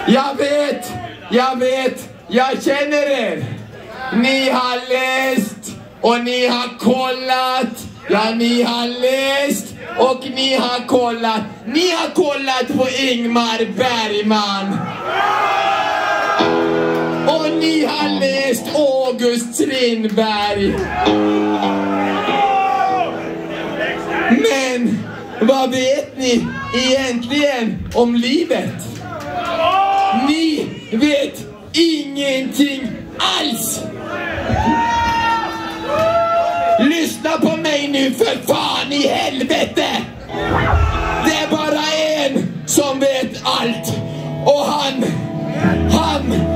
Jag känner er. Ni har läst och ni har kollat. Ja, ni har läst och ni har kollat. Ni har kollat på Ingmar Bergman. Och ni har läst August Strindberg. Men vad vet ni egentligen om livet? Ni vet ingenting alls. Lyssna på mig nu för fan i helvete. Det är bara en som vet allt. Och han